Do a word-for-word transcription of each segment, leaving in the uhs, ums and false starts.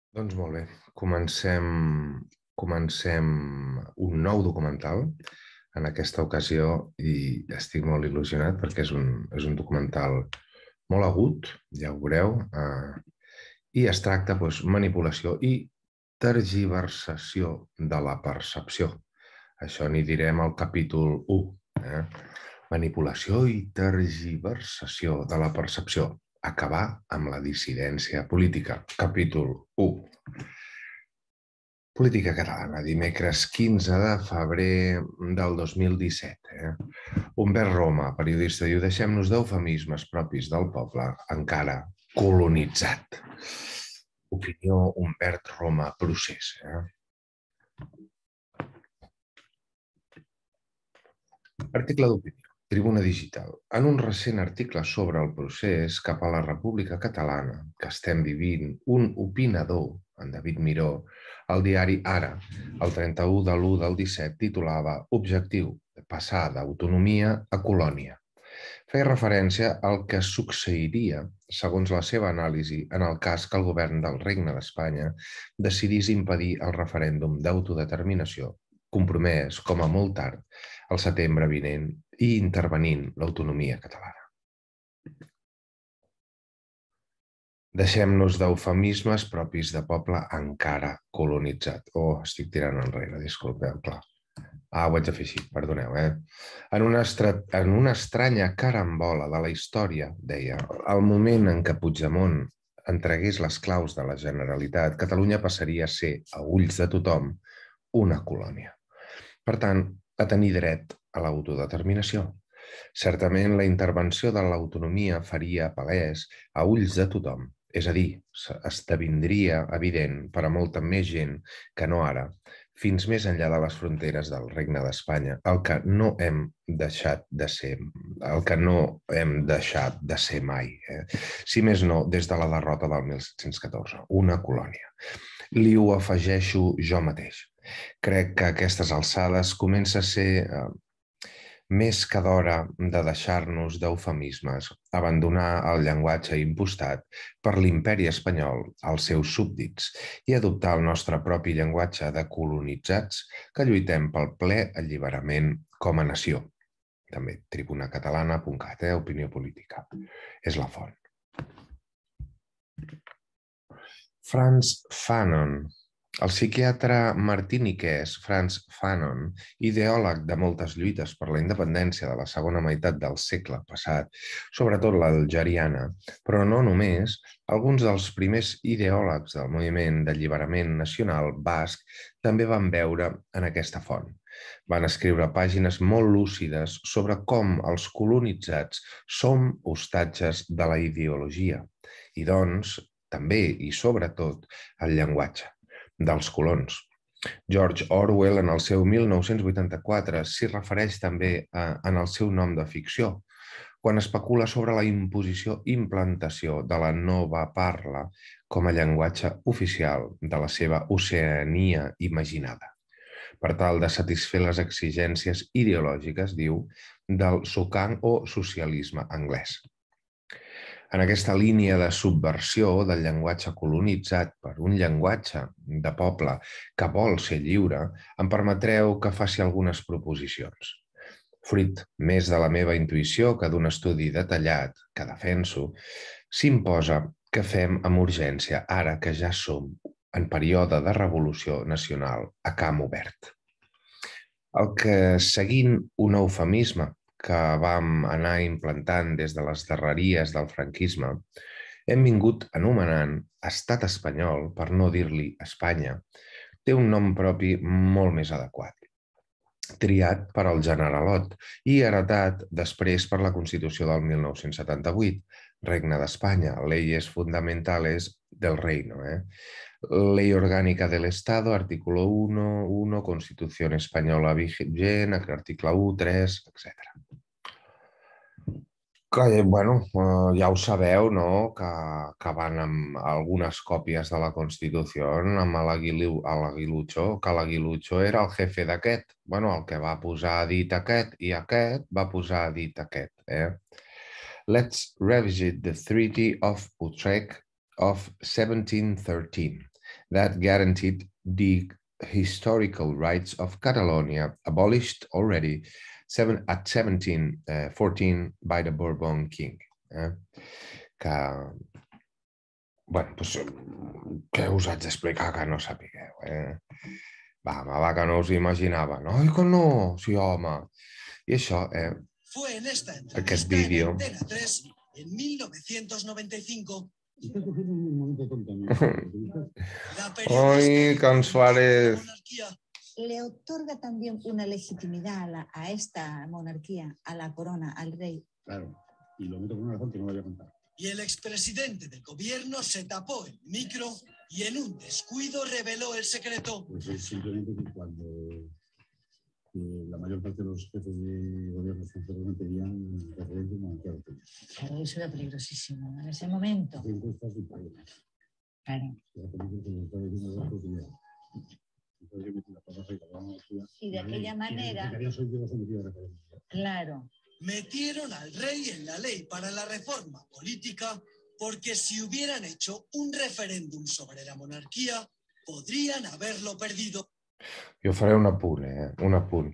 Doncs molt bé, comencem, comencem un nou documental en aquesta ocasió i estic molt il·lusionat perquè és un, és un documental molt agut, ja ho veureu, eh, i es tracta doncs, manipulació i tergiversació de la percepció. Això n'hi direm al capítol u. Eh? Manipulació i tergiversació de la percepció. Acabar amb la dissidència política. Capítol u. Política catalana, dimecres quinze de febrer del dos mil disset. Eh? Humbert Roma, periodista, diu: deixem-nos d'eufemismes propis del poble, encara colonitzat. Opinió Humbert Roma, procés. Eh? Article d'opinió. Tribuna Digital. En un recent article sobre el procés cap a la República Catalana que estem vivint, un opinador, en David Miró, al diari Ara, el trenta-u de l'u del disset, titulava Objectiu, passar d'autonomia a colònia. Feia referència al que succeiria, segons la seva anàlisi, en el cas que el govern del Regne d'Espanya decidís impedir el referèndum d'autodeterminació, compromès, com a molt tard, al setembre vinent i intervenint l'autonomia catalana. Deixem-nos d'eufemismes propis de poble encara colonitzat. Oh, estic tirant enrere, disculpeu, clar. Ah, ho haig de fer així, perdoneu, eh? En una, estra... en una estranya carambola de la història, deia, al moment en què Puigdemont entregués les claus de la Generalitat, Catalunya passaria a ser, a ulls de tothom, una colònia. Per tant, a tenir dret a l'autodeterminació. Certament, la intervenció de l'autonomia faria palès a ulls de tothom, és a dir, esdevindria evident per a molta més gent que no ara, fins més enllà de les fronteres del Regne d'Espanya, el que no hem deixat de ser, el que no hem deixat de ser mai, eh? Si més no, des de la derrota del mil set-cents catorze, una colònia. Li ho afegeixo jo mateix. Crec que a aquestes alçades comença a ser eh, més que d'hora de deixar-nos d'eufemismes, abandonar el llenguatge impostat per l'imperi espanyol als seus súbdits i adoptar el nostre propi llenguatge de colonitzats que lluitem pel ple alliberament com a nació. També tribunacatalana punt cat, eh? Opinió política. És la font. Frantz Fanon. El psiquiatre martiniquès Frantz Fanon, ideòleg de moltes lluites per la independència de la segona meitat del segle passat, sobretot l'algeriana, però no només, alguns dels primers ideòlegs del moviment d'alliberament nacional basc també van veure en aquesta font. Van escriure pàgines molt lúcides sobre com els colonitzats som hostatges de la ideologia i, doncs, també i sobretot el llenguatge dels colons. George Orwell, en el seu mil nou-cents vuitanta-quatre, s'hi refereix també a, en el seu nom de ficció, quan especula sobre la imposició i implantació de la nova parla com a llenguatge oficial de la seva Oceania imaginada, per tal de satisfer les exigències ideològiques, diu, del socang o socialisme anglès. En aquesta línia de subversió del llenguatge colonitzat per un llenguatge de poble que vol ser lliure, em permetreu que faci algunes proposicions. Fruit més de la meva intuïció que d'un estudi detallat que defenso, s'imposa que fem amb urgència ara que ja som en període de revolució nacional a camp obert. El que, seguint un eufemisme que vam anar implantant des de les darreries del franquisme, hem vingut anomenant estat espanyol, per no dir-li Espanya, té un nom propi molt més adequat, triat per al Generalot i heretat després per la Constitució del mil nou-cents setanta-vuit, Regne d'Espanya, Leyes Fundamentales del Reino, eh? Ley Orgánica del Estado, artículo uno, uno, Constitución Espanyola vigent, article u, tres, etcètera. Que, bueno, ja ho sabeu, no?, que, que van amb algunes còpies de la Constitució amb l'Aguilucho, que l'Aguilucho era el jefe d'aquest, bueno, el que va posar a dit aquest, i aquest va posar a dit aquest. Eh? Let's revisit the Treaty of Utrecht of seventeen thirteen. that guaranteed the historical rights of Catalonia, abolished already seven, at seventeen fourteen by the Bourbon king. Eh? Que, bueno, pues, què us haig d'explicar que no sapigueu? Eh? Va, va, que no us imaginaven. Ai, que no! Sí, home. I això, eh, Fue en esta aquest entrevista en vídeo... Antena tres en mil novecientos noventa y cinco. Está cogiendo un momento tonto, ¿no? La Ay, periodista Can Suárez. la monarquía le otorga también una legitimidad a, la- a esta monarquía, a la corona, al rey. Claro. Y lo meto por una razón que no voy a contar. y el expresidente del gobierno se tapó el micro y en un descuido reveló el secreto. Pues es simplemente que cuando que la mayor parte de los jefes de gobierno extranjeros me pedían referéndum a claro. Claro, eso era peligrosísimo en ese momento. Encuestas y problemas. Claro. La política se está diciendo de la propiedad. Entonces yo metí la palabra y la vamos a Y de aquella manera- Que había soy yo sometido a referéndum. Claro. Metieron al rey en la ley para la reforma política porque si hubieran hecho un referéndum sobre la monarquía, podrían haberlo perdido. Jo faré un apunt, eh? Un apunt.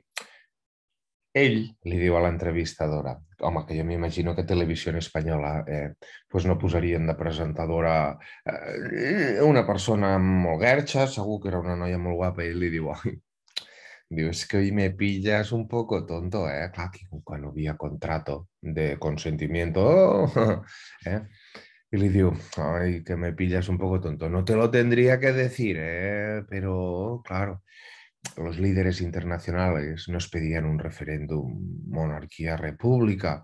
Ell li diu a l'entrevistadora, home, que jo m'imagino que Televisió Espanyola eh, pues no posarien de presentadora eh, una persona molt guerxa, segur que era una noia molt guapa, i li diu, ai, diu, es que hoy me pillas un poco tonto, eh? Clar, que quan no havia contrato de consentimiento, eh? Y le digo, ay, que me pillas un poco tonto. No te lo tendría que decir, ¿eh? Pero, claro, los líderes internacionales nos pedían un referéndum monarquía-república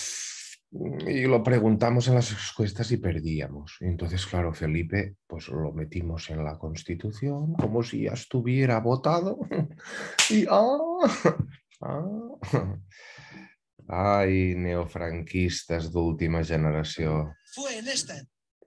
y lo preguntamos en las encuestas y perdíamos. Y entonces, claro, Felipe, pues lo metimos en la Constitución como si ya estuviera votado. Y, ah, ah. Ai, neofranquistes d'última generació. Fue en esta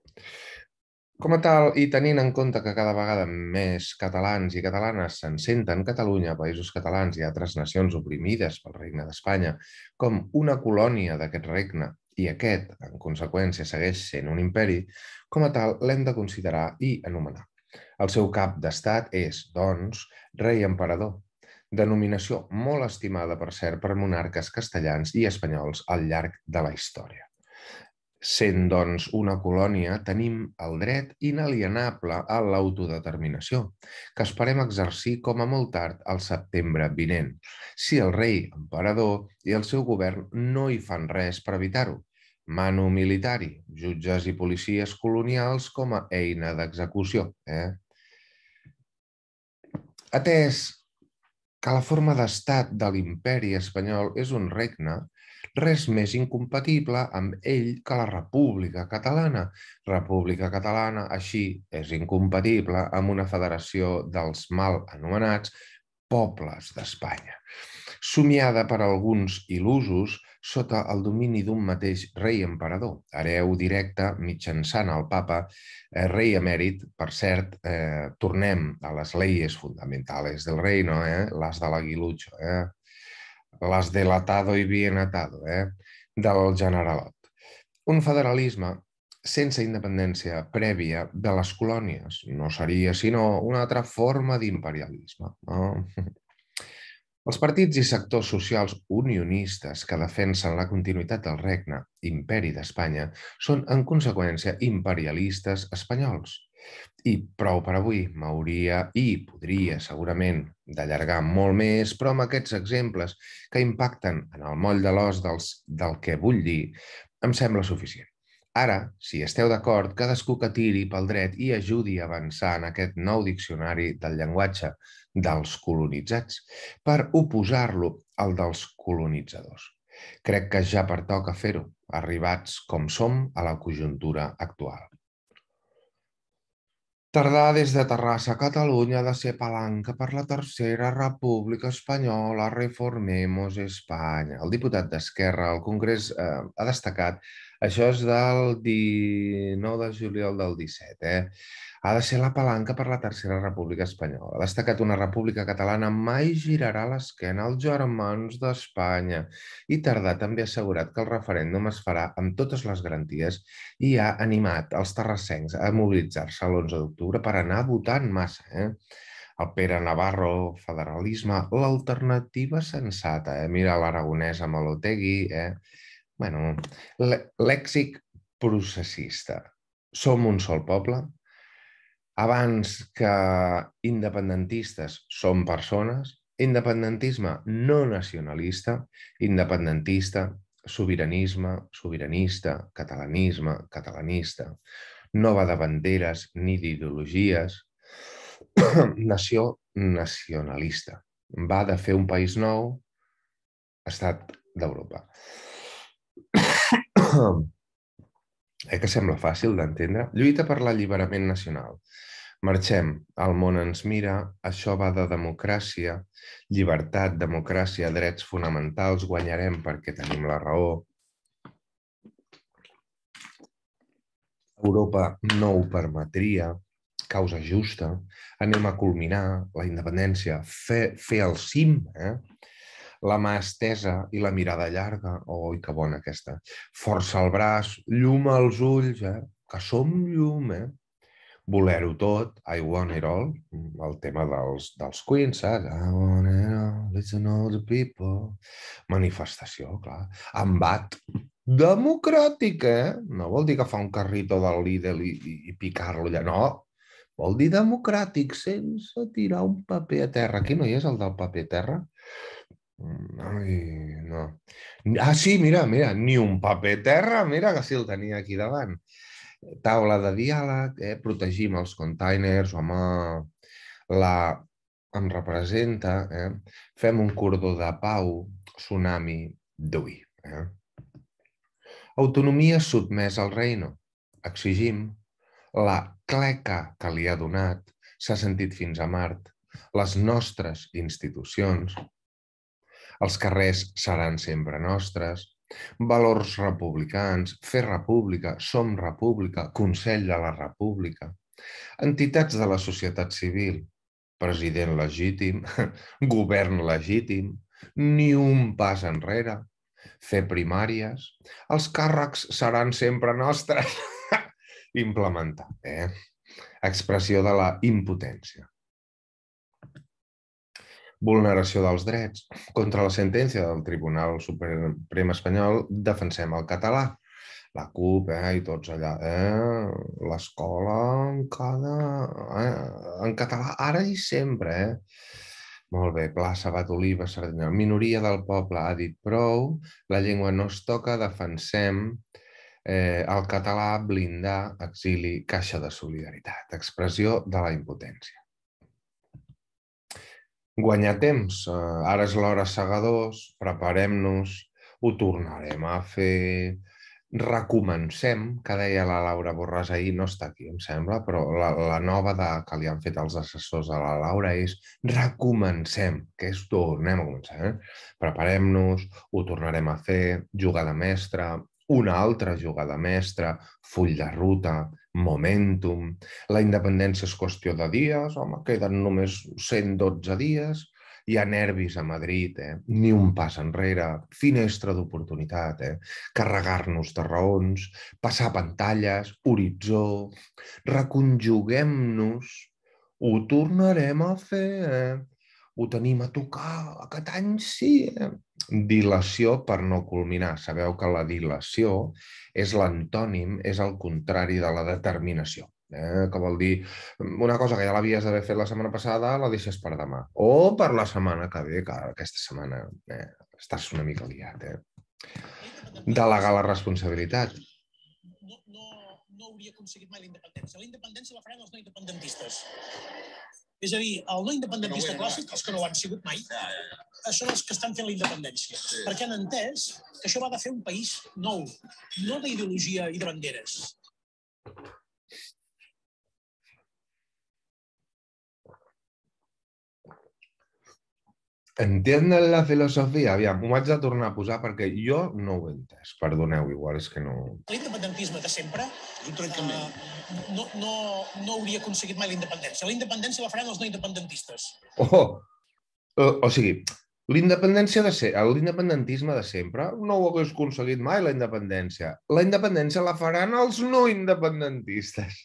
Com a tal, i tenint en compte que cada vegada més catalans i catalanes se'n senten Catalunya, països catalans i altres nacions oprimides pel Regne d'Espanya, com una colònia d'aquest regne, i aquest, en conseqüència, segueix sent un imperi, com a tal, l'hem de considerar i anomenar. El seu cap d'estat és, doncs, rei emperador, denominació molt estimada, per cert, per monarques castellans i espanyols al llarg de la història. Sent, doncs, una colònia, tenim el dret inalienable a l'autodeterminació, que esperem exercir com a molt tard al setembre vinent, si el rei emperador i el seu govern no hi fan res per evitar-ho. Manu militari, jutges i policies colonials com a eina d'execució. Eh? Atès que la forma d'estat de l'imperi espanyol és un regne, res més incompatible amb ell que la República Catalana. República Catalana, així, és incompatible amb una federació dels mal anomenats pobles d'Espanya, somiada per alguns il·lusos sota el domini d'un mateix rei emperador, hereu directe mitjançant el papa, eh, rei emèrit. Per cert, eh, tornem a les leyes fundamentales del reino, eh, les de l'Aguilucho, eh, les del atado y bien atado, eh, del generalot. Un federalisme sense independència prèvia de les colònies no seria sinó una altra forma d'imperialisme. No? Els partits i sectors socials unionistes que defensen la continuïtat del regne, imperi d'Espanya, són en conseqüència imperialistes espanyols. I prou per avui, m'hauria i podria segurament d'allargar molt més, però amb aquests exemples que impacten en el moll de l'os del que vull dir, em sembla suficient. Ara, si esteu d'acord, cadascú que tiri pel dret i ajudi a avançar en aquest nou diccionari del llenguatge dels colonitzats per oposar-lo al dels colonitzadors. Crec que ja pertoca fer-ho, arribats com som a la conjuntura actual. Tardar des de Terrassa a Catalunya ha de ser palanca per la Tercera República Espanyola, reformemos Espanya. El diputat d'Esquerra al Congrés eh, ha destacat Això és del dinou de juliol del disset, eh? Ha de ser la palanca per la Tercera República Espanyola. Ha destacat una república catalana mai girarà l'esquena als germans d'Espanya i Tardà també ha assegurat que el referèndum es farà amb totes les garanties i ha animat els terrassencs a mobilitzar-se l'onze d'octubre per anar votant massa, eh? El Pere Navarro, federalisme, l'alternativa sensata, eh? Mira l'aragonès amb l'Otegui, eh? Bueno, lèxic processista. Som un sol poble. Abans que independentistes som persones, independentisme no nacionalista, independentista, sobiranisme, sobiranista, catalanisme, catalanista, no va de banderes ni d'ideologies, nació nacionalista, va de fer un país nou, estat d'Europa. Eh que sembla fàcil d'entendre? Lluita per l'alliberament nacional. Marxem, el món ens mira, això va de democràcia, llibertat, democràcia, drets fonamentals, guanyarem perquè tenim la raó. Europa no ho permetria, causa justa, anem a culminar la independència, fer, fer el cim, eh? La mà estesa i la mirada llarga. Oi, que bona aquesta. Força al braç, llum als ulls, eh? Que som llum, eh? Voler-ho tot, I want it all, el tema dels, dels Queens, saps? I want it all, listen to all the people. Manifestació, clar. Embat democràtic, eh? No vol dir que fa un carrito del Lidl i, i, i picar-lo allà, no. Vol dir democràtic, sense tirar un paper a terra. Aquí no hi és el del paper a terra? Ai, no. Ah, sí, mira, mira, ni un paper a terra, mira que sí el tenia aquí davant. Taula de diàleg, eh? Protegim els containers, home, la em representa, eh? Fem un cordó de pau, tsunami d'avui. Eh? Autonomia sotmesa al reino. Exigim. La cleca que li ha donat s'ha sentit fins a Mart. Les nostres institucions. Els carrers seran sempre nostres. Valors republicans, fer república, som república, Consell de la República. Entitats de la societat civil, president legítim, govern legítim, ni un pas enrere, fer primàries, els càrrecs seran sempre nostres. Implementar, eh? Expressió de la impotència. Vulneració dels drets. Contra la sentència del Tribunal Suprem Espanyol defensem el català. La CUP, eh, i tots allà, eh? L'escola en cada... Eh? En català, ara i sempre, eh? Molt bé, Pla, Sabat, Oliva, Cerdanyola. Minoria del poble ha dit prou, la llengua no es toca, defensem eh, el català, blindar, exili, caixa de solidaritat. Expressió de la impotència. Guanyar temps. Ara és l'hora segadors, preparem-nos, ho tornarem a fer, recomencem, que deia la Laura Borràs ahir, no està aquí, em sembla, però la, la nova de, que li han fet els assessors a la Laura és recomencem, que és tornem a començar. Eh? Preparem-nos, ho tornarem a fer, jugada mestra, una altra jugada mestra, full de ruta, momentum. La independència és qüestió de dies, home, queden només cent dotze dies, hi ha nervis a Madrid, eh? Ni un pas enrere, finestra d'oportunitat, eh? Carregar-nos de raons, passar pantalles, horitzó, reconjuguem-nos, ho tornarem a fer, eh? Ho tenim a tocar, aquest any sí, eh? Dilació per no culminar. Sabeu que la dilació és l'antònim, és el contrari de la determinació. Eh? Que vol dir, una cosa que ja l'havies d'haver fet la setmana passada, la deixes per demà. O per la setmana que ve, que aquesta setmana eh, estàs una mica liat. Eh? Delegar la responsabilitat. No, no, no hauria aconseguit mai la independència. La independència la faran els no independentistes. És a dir, el no independentista clàssic, els que no ho han sigut mai, són els que estan fent la independència. Perquè han entès que això va de fer un país nou, no d'ideologia i de banderes. Entienden la filosofia? Aviam, m'ho haig de tornar a posar perquè jo no ho he entès. Perdoneu, igual és que no... L'independentisme de sempre uh, no, no, no hauria aconseguit mai la independència. La independència la faran els no independentistes. Oh! O, o sigui, l'independència de ser, l'independentisme de sempre no ho hagués aconseguit mai, la independència. La independència la faran els no independentistes.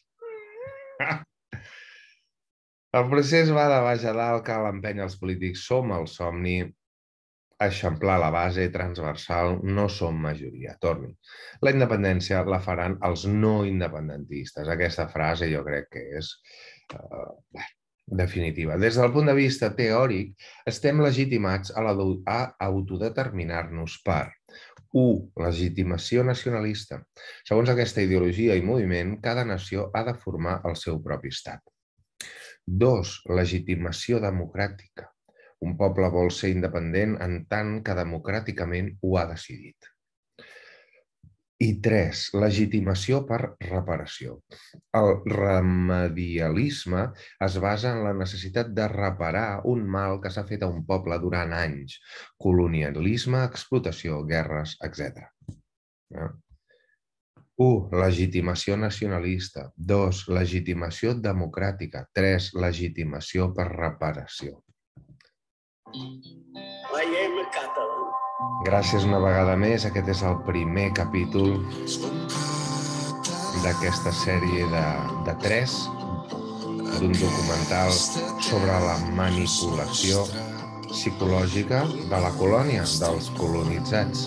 El procés va de baix a dalt, cal empènyer els polítics. Som el somni, eixamplar la base transversal, no som majoria. Torni. La independència la faran els no independentistes. Aquesta frase jo crec que és uh, definitiva. Des del punt de vista teòric, estem legitimats a, la, a autodeterminar-nos per u. Legitimació nacionalista. Segons aquesta ideologia i moviment, cada nació ha de formar el seu propi estat. Dos. Legitimació democràtica. Un poble vol ser independent en tant que democràticament ho ha decidit. I tres. Legitimació per reparació. El remedialisme es basa en la necessitat de reparar un mal que s'ha fet a un poble durant anys. Colonialisme, explotació, guerres, etcètera. u. Legitimació nacionalista. dos. Legitimació democràtica. tres. Legitimació per reparació. Gràcies una vegada més. Aquest és el primer capítol d'aquesta sèrie de, de tres, d'un documental sobre la manipulació psicològica de la colònia, dels colonitzats.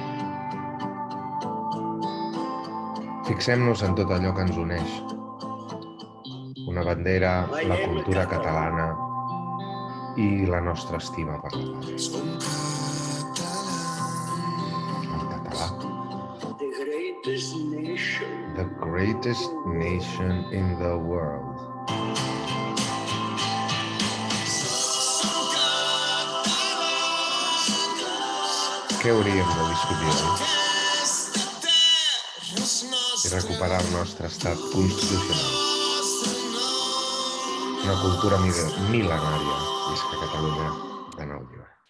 Fixem-nos en tot allò que ens uneix. Una bandera, la cultura catalana i la nostra estima per la pàtria. El català. The greatest nation in the world. Què hauríem de discutir avui? I recuperar el nostre estat constitucional. Una cultura mil·lenària, visca Catalunya de nou lliure.